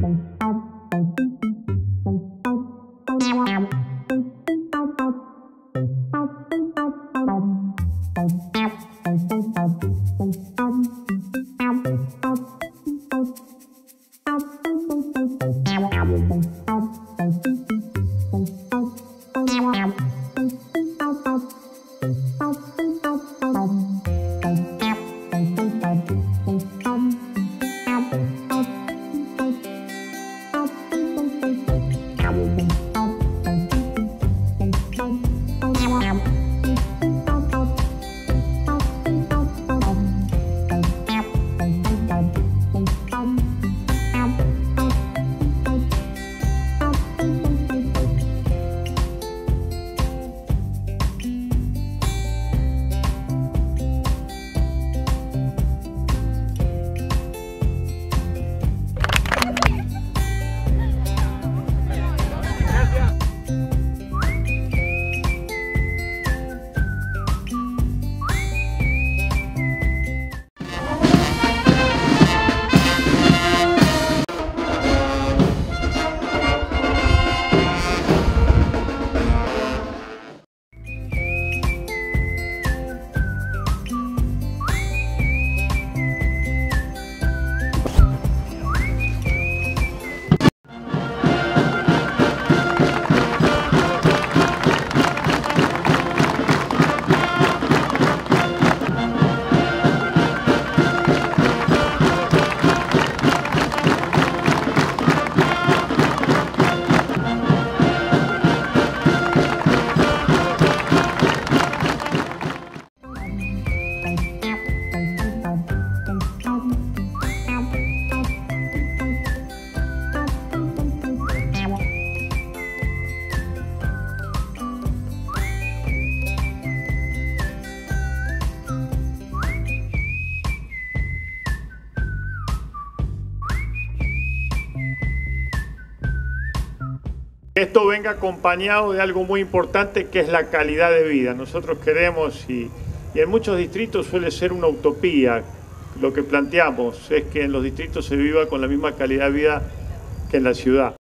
Esto venga acompañado de algo muy importante que es la calidad de vida. Nosotros queremos, y en muchos distritos suele ser una utopía, lo que planteamos es que en los distritos se viva con la misma calidad de vida que en la ciudad.